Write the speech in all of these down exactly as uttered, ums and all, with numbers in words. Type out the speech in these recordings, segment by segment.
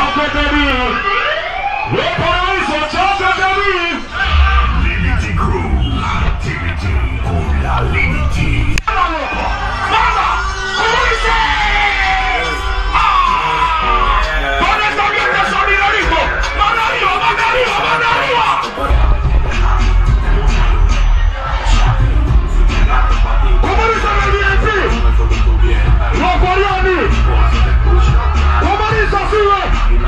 que te vi. Lo paraíso, yo que te vi. Liberty Crew, activity con la Liberty. ¡Vamos! ¡Vamos! ¿Cómo dice? ¡Ah! ¿Dónde está bien el solidarismo? ¡Mano arriba, mano arriba, mano arriba! ¿Cómo dice el V I P? ¡Los coreanos! ¿Cómo dice así, güey?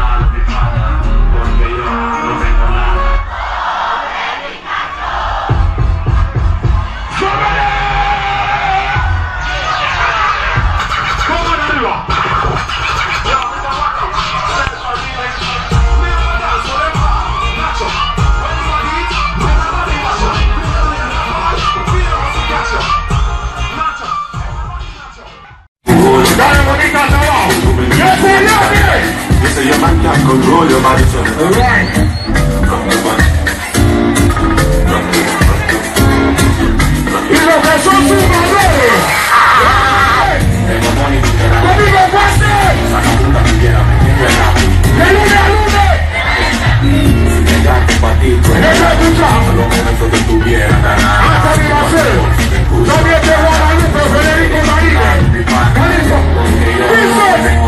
Se llama Control Your Body. Alright. Y los que son sus valores. ¡Conmigo, fuerte! ¡De lunes a lunes! ¡Esa escucha! ¡Hasta mi base! ¡También te Guadalupe, Federico Marínez! ¡Calizo! ¡Dice!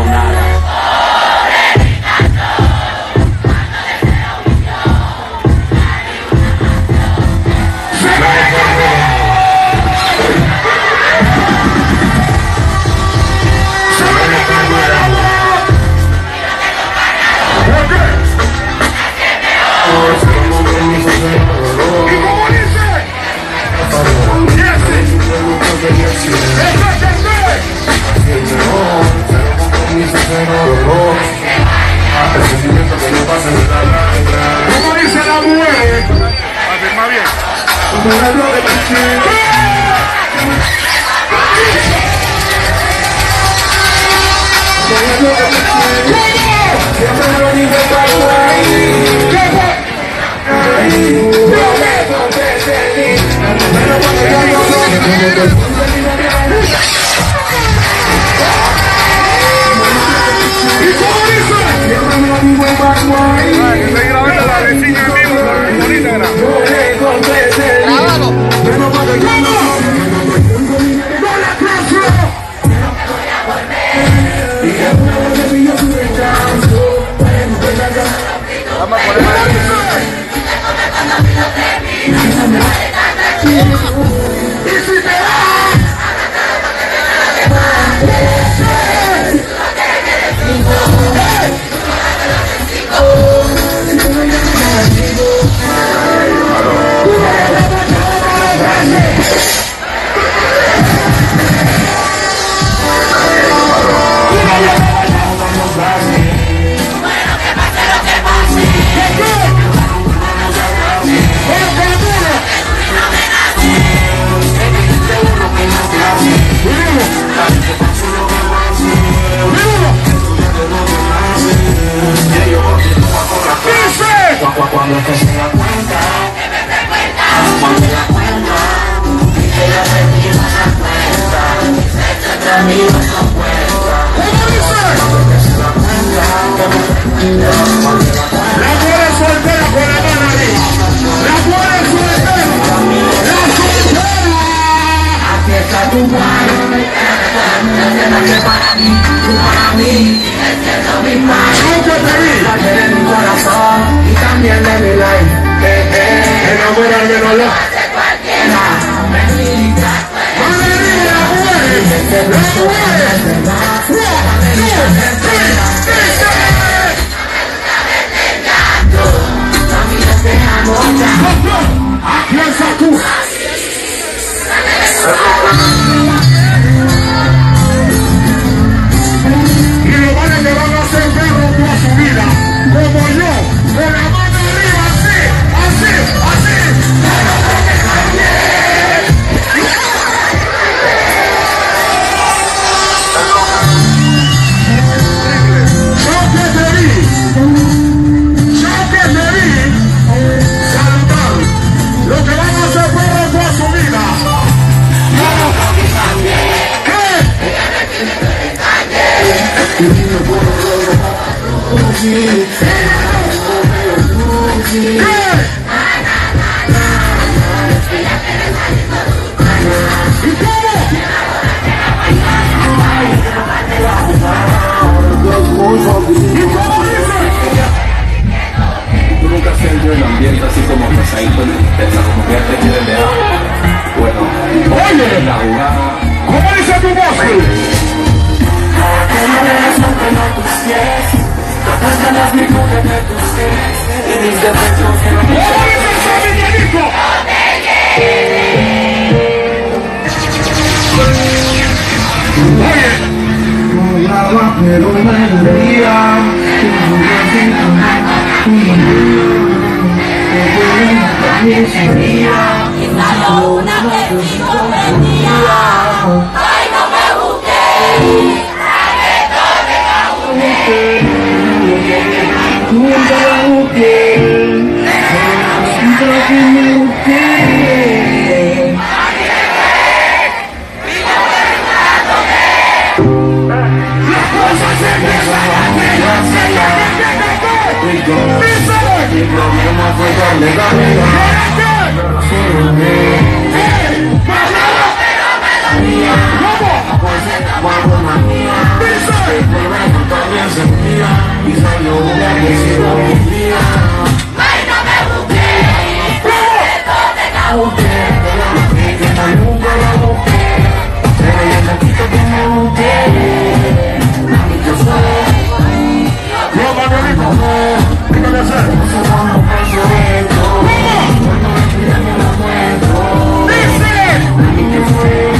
¿Cómo dice la mujer? Afirma bien. Cuando te se da cuenta, que me recuerda, cuando la cuenta, y que yo te digo esa cuenta, sé que te amigo esa cuenta. Cuando te se da cuenta, que me recuerda, cuando la cuenta. La mujer soltera con la mano arriba. La mujer soltera. La soltera. Aquí está tu mano, que para mí, tú para mí, extiendo mis manos. Nunca te vi. De mi corazón y también de mi life. Eh, eh, enamorarme no lo hace cualquiera. Me grita, ¡Madre mía, la mujer! ¡La mujer! ¡Aquí el Saku! Y lo vale que van a hacer perro toda su vida, como yo, con la mano arriba, así, así, así. Yo que te vi, yo que te vi, saludar, lo que van a hacer perro toda su vida. ¿Qué? Tú nunca has sentido el ambiente así como pesadito de tristeza, como que ya te quieren dejar. Bueno, Oye, la jugada. ¿cómo dice tu voz? Pero me dolía. Y salió una que sí comprendía. Ay, no me busques. Nunca la busqué. Nunca me busqué. Las cosas se empiezan a hacer. El problema fue darle la vida. Solo me cuando manía. El problema también sentía. Y salió una que se lo vendía. Ay, no me busques. Esto te la busqué. Que nunca la busqué. Pero yo me quito que me busqué. Mami, yo soy. No, Manuelito, ¿qué te voy a hacer? Cuando paso esto. Cuando me piden me lo muestro. ¡Dice! Mami, yo soy.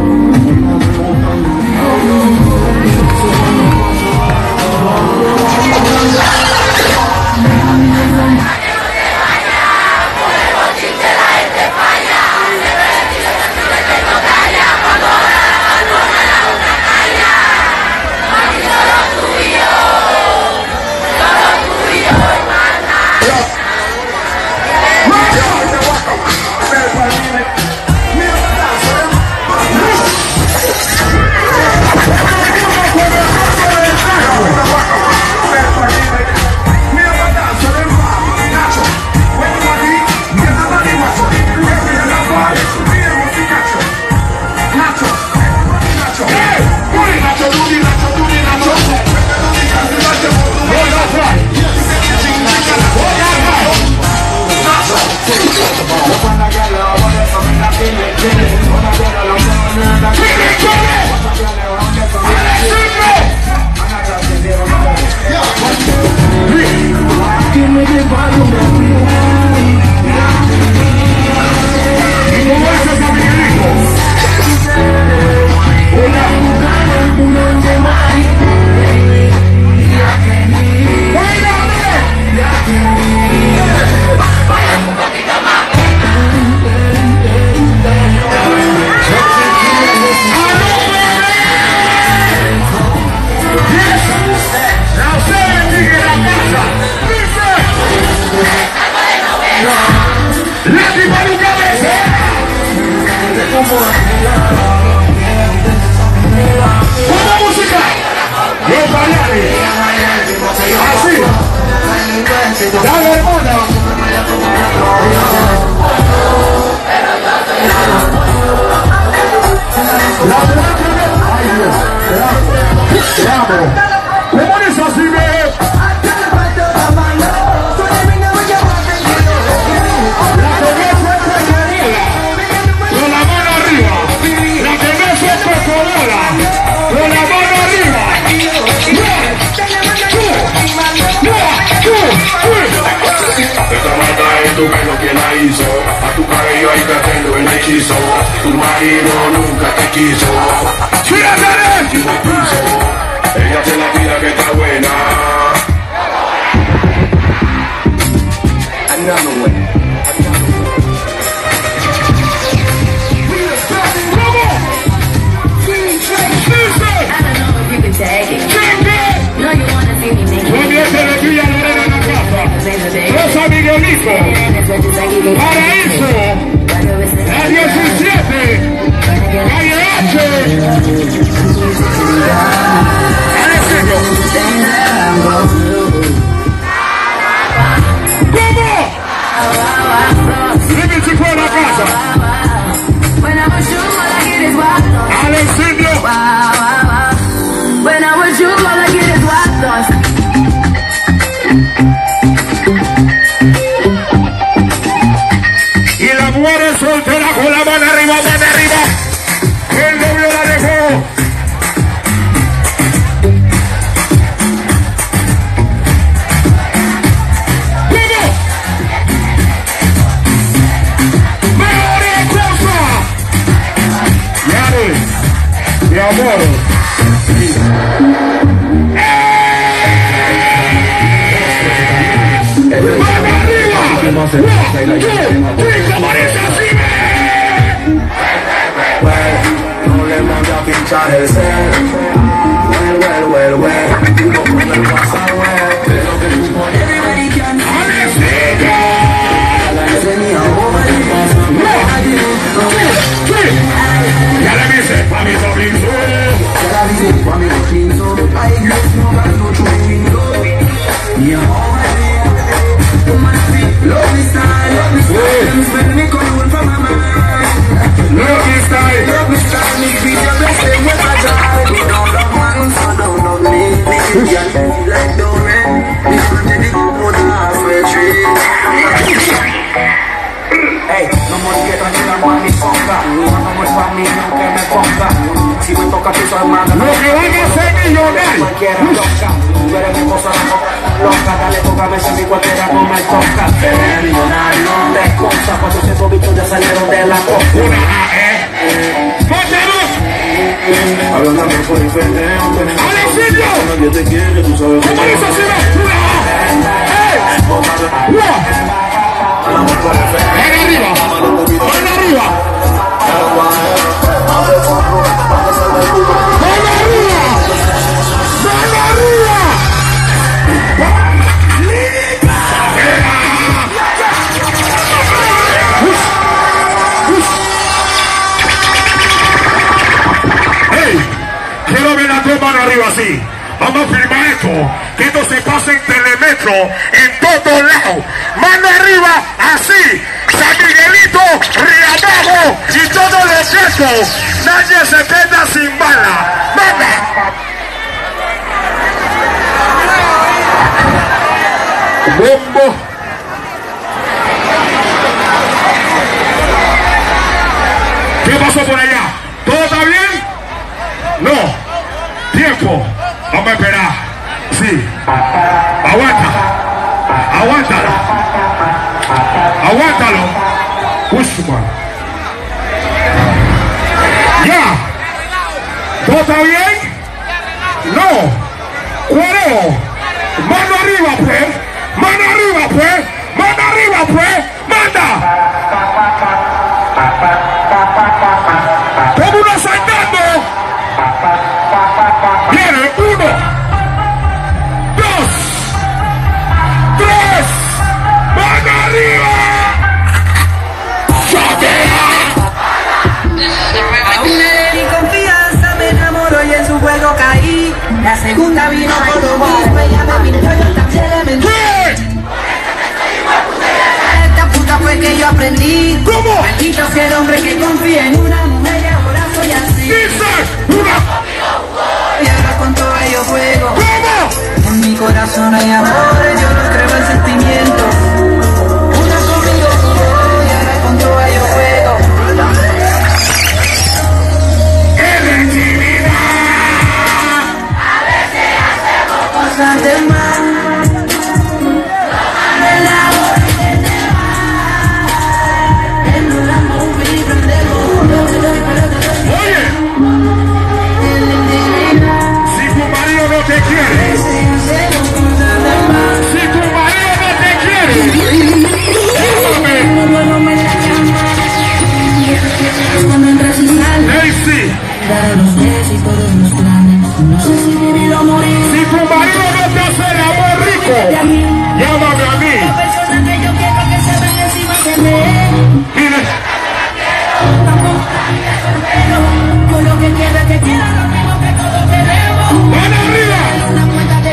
Tu pelo que la hizo, a tu cabello hay que hacerlo el hechizo. Tu marido nunca te quiso. Ella se la tira que está buena. Another way. Rosa Miguelito, Paraíso, la diecisiete, calle H. Wow, wow, wow. When I was you, all I get is white thoughts. Y la mujer soltera con la mano arriba, mano arriba. El novio la dejó. Mi amor, sí. ¡Vamos arriba! No le manda a pinchar el cel. Well, well, well, well. Tú no puedes pasar, well. Pero que tú pones everybody can. Ya le dice, pa' mi sobrino. Ya le dice, pa' mi sobrino. Ay, Dios, no gano chumino. Mi amor, love me style, love me style. Spend me con for my mind. Love me style, love me style. Me beat your best and with my die. We don't love one, so don't love me. Me give you a like the rain. Me front of the good halfway tree. Hey, no more que tranquila, no a mi sombra. No es para mí, no que me ponga. Si me toca tu hermana, lo que van a ser millonarios. Cualquiera loca, tú eres mi cosa loca. Dale, toca veces mi cualquiera no me toca. Eres millonario, de cosas. cuatrocientos bichos ya salieron de la costa. Una A, ¿eh? ¡Póntelos! Hablando por diferente. ¡Alexillo! Nadie te quiere, tú sabes. ¿Cómo dice así? ¡Una A! ¡Eh! ¡Una! ¡Ven arriba! ¡Ven arriba! ¡Ven arriba! ¡Ven arriba! ¡Hey! Quiero ver las dos manos arriba así. Vamos a firmar esto, que esto se pasa en Telemetro, en todos lados. Mano arriba, así. San Miguelito, Riabajo y todos los quesos. Nadie se queda sin bala. ¡Vamos! Bombo. ¿Qué pasó por allá? ¿Todo está bien? No. Tiempo. Vamos a esperar. Sí. Aguanta. Aguántalo. Aguántalo. Pushman. Ya. ¿Todo está bien? No. Cuero. Mano arriba, pues. Mano arriba, pues. Mano arriba, pues. Manda. Como uno saltando. Viene uno, dos, tres, ¡van arriba! Aún le di confianza, me enamoró y en su juego caí. La segunda vino por lo mismo, ella me mintió, yo también le mentí. Esta puta fue que yo aprendí. ¿Cómo? Maldito sea el hombre que confía en una mujer y ahora soy así. Dice una. Y ahora con todo ello juego. ¿Cómo? En mi corazón hay amor, yo no creo en sentimientos. Una conmigo y ahora con todo ello juego. ¡Electricidad! A veces hacemos cosas de mal. Oye, si tu marido no te quiere, si tu marido no te quiere, Daisy, si tu marido no te hace el amor rico, llámame a mí. Mire. ¡Van arriba!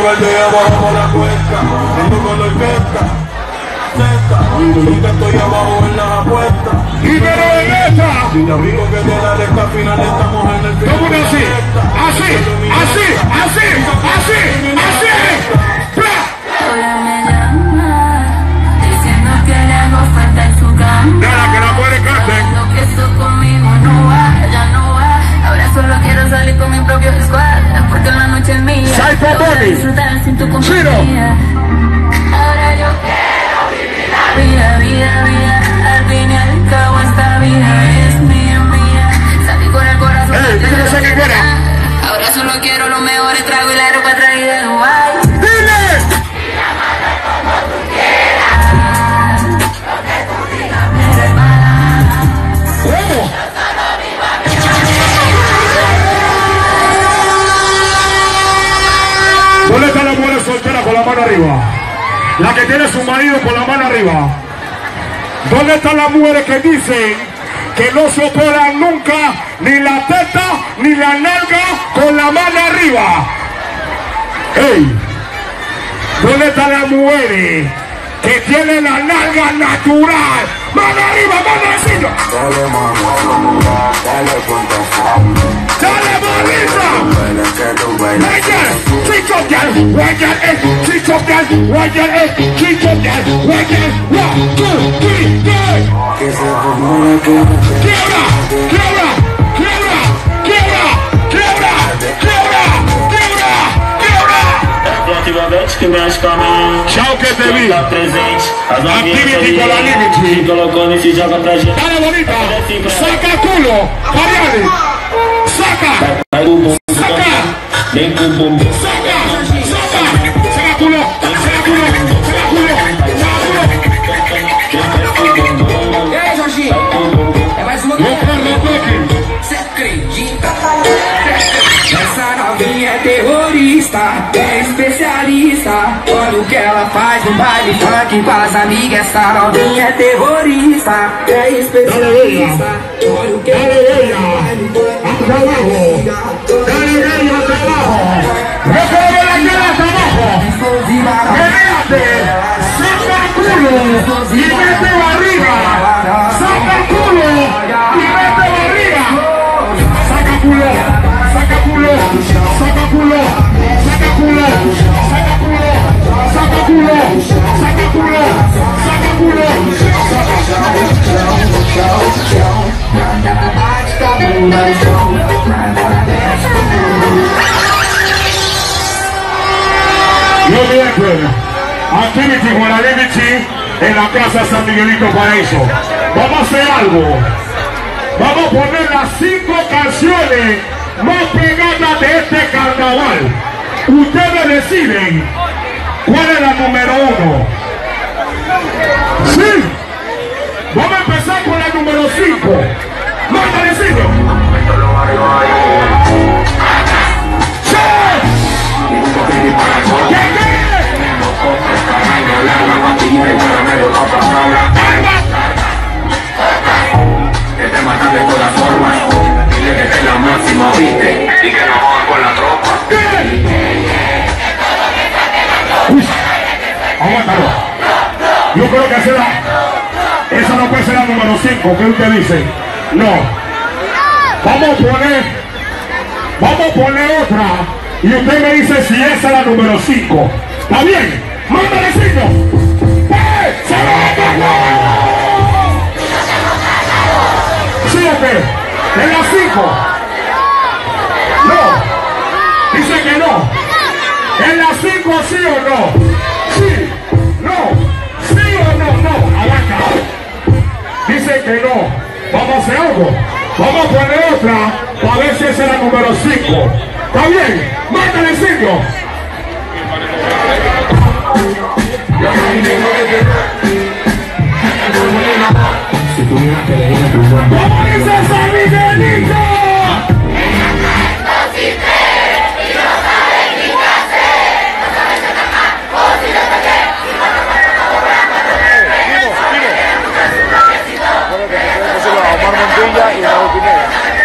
que te abajo por la cuesta, ando con la orquesta, cerca, y que estoy abajo en las apuestas. Y pero en esta, Y lo único que te da es que al final estamos en el final. ¿cómo que así? Así, así, así, así, así. Ahora me llama, diciendo que le hago falta en su cama. Nada, que no puede cárcel. Lo que esto conmigo no va, ya no va. Ahora solo quiero salir con mi propio squad, porque la noche es mía. Psycho Lo voy a Bobby. disfrutar sin tu Chino. compañía. Ahora yo quiero vivir la vida, vida, vida. Al fin y al cabo esta vida es mía, mía. Salí con el corazón. Ey, ¿qué no sé qué quiera? Ahora solo quiero los mejores tragos y la ropa traída de Dubái. Dile. ¿Cómo? ¿Dónde está la mujer soltera con la mano arriba? La que tiene su marido con la mano arriba. ¿Dónde están las mujeres que dicen que no se operan nunca ni la teta ni la nalga con la mano arriba? ¡Ey! ¿Dónde están las mujeres que tienen la nalga natural? ¡Mano arriba, mano encima! Dale mano, dale punta. ¡Dale, bonita! Baila que tú bailas. Wagel, chicho gal, wagel, eh, chicho gal, wagel, eh, chicho gal, wagel, one, two, three, go! Que se rumore que no te Quiebra, quiebra, quiebra, quiebra, quiebra, quiebra, quiebra, quiebra. Ativamente que mexe com a mão. Tchau que te vi. Tá presente. As novinhas Activity com a limite. se colocando e se joga pra gente. Dale, bonita, saca culo, Mariane, saca, Vai o bumbum, saca, vem com o bumbum. saca, saca, saca culo, saca culo, saca culo, saca culo. E aí, Jorginho? É mais uma Eu quero toque. Você acredita? Essa novinha é terrorista, é especialista. Olha o que ela faz no baile funk com as amigas. Essa novinha é terrorista, é especialista. Olha o que ela faz no baile funk com as amigas. Dale, dale, hasta abajo. Recuerda la cara hasta abajo. Espérate, saca culo y vete arriba. Saca culo y vete arriba. Saca culo, saca culo, saca culo, saca culo, saca culo, saca culo, saca culo, saca culo. Yo bien, Activity con la Limity en la Plaza San Miguelito Paraíso. Vamos a hacer algo. Vamos a poner las cinco canciones más pegadas de este carnaval. Ustedes deciden cuál es la número uno. Sí. Vamos a empezar con la número cinco. Manda decirlo. ¡Sí! ¿Qué qué? Que te matan de todas formas. Dile que es la máxima, ¿viste? Y que no jodan con la tropa. Uy, aguántalo. Yo creo que será. Esa no puede ser la número cinco. ¿Qué usted dice? No. Vamos a poner. Vamos a poner otra. Y usted me dice si esa es la número cinco. ¿Está bien? ¡Mándale cinco! ¡Eh! ¡Se ¿Sí o qué? ¿En las cinco? No. Dice que no. ¿En las cinco sí o no? Sí. No. ¿Sí o no? No. Aguanta. Dice que no. Vamos a hacer algo. Vamos a poner otra para ver si esa es la número cinco. ¿Está bien? ¡Mándale cinco! ¿Cómo dice San Miguelito?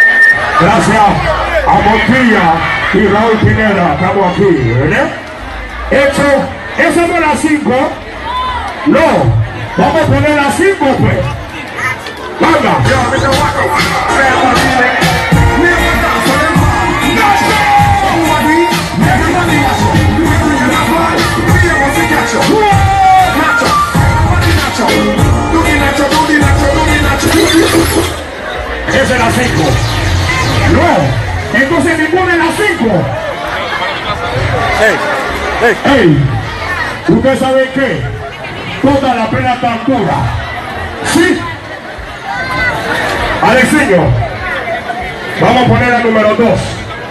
Gracias a Montilla y Raúl Pineda, estamos aquí, ¿verdad? Hecho, eso no es las cinco. No, vamos a poner las cinco, pues. Venga. Esa es la cinco. No, entonces ninguna es la cinco. Hey, hey. Hey, ¿usted sabe qué? Toda la pena tan pura. ¿Sí? Alexinho, vamos a poner al número dos.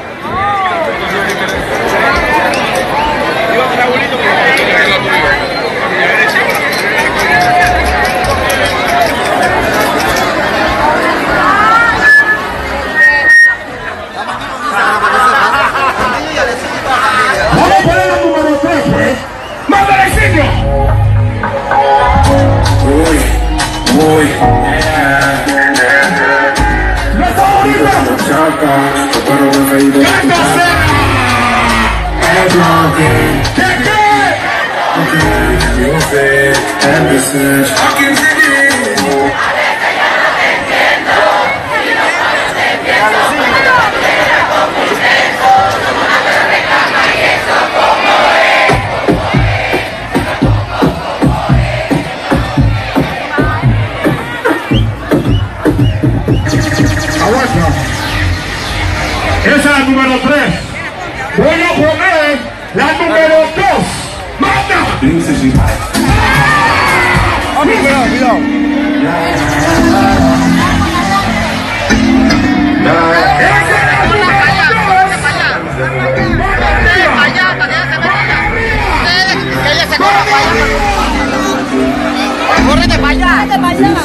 Vamos a poner al número tres, pues. ¡Manda Alexinho! Uy, uy. ¡No está bonito! ¿Qué Esa es la número tres. Voy a poner la número dos. ¡Manda! Cuidado, cuidado. ¡Esa es la número dos! Para allá, para que ella se meta. Que ella se corra para allá. Córrete para allá. Córrete para allá.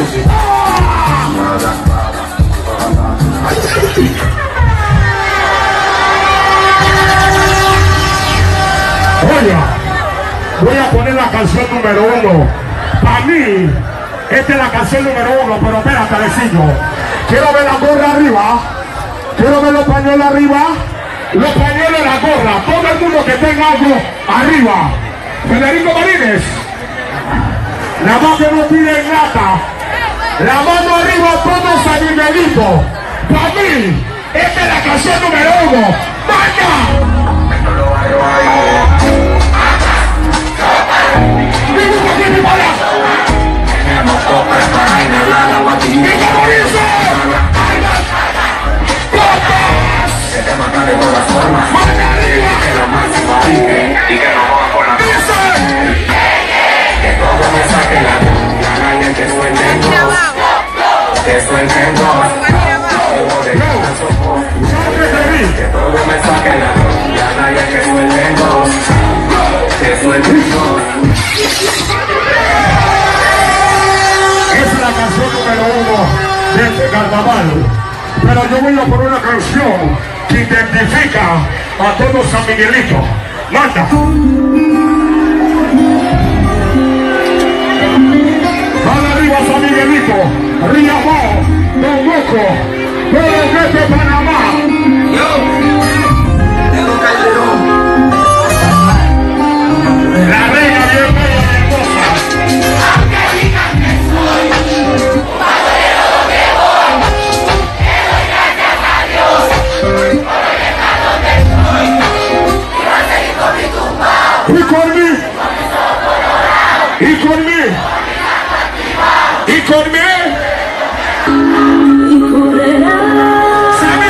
Oye, voy a poner la canción número uno. Para mí, esta es la canción número uno, pero espérate, Alexinho. Quiero ver la gorra arriba. Quiero ver los pañuelos arriba. Los pañuelos en la gorra. Todo el mundo que tenga algo arriba. Federico Marínez. La mano que no pide nada. La mano arriba, todos a nivelito. Para mí, esta es la canción número uno. ¡Vaya! Es la canción número uno de este carnaval, pero yo voy a poner una canción que identifica a todo San Miguelito. Manda. Van arriba San Miguelito, Riabao, Don Moco, todo desde Panamá. La reina bien bella y hermosa. Aunque digan que soy un bandolero que voy, le doy gracias a Dios por hoy estar donde estoy. Y voy a seguir con mi tumbao, Y con mí, con mis ojos colorados, y con mí, con mi gato activado. y con mí. Y correrás. ¡Sabe!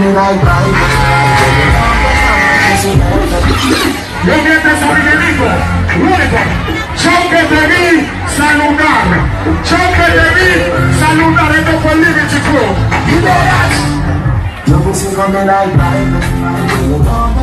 Yo mientras a Miguelito, único, yo que te vi saludar, yo que te vi saludar, esto fue el Liberty Crew. You know that? Yo puse con el iPad.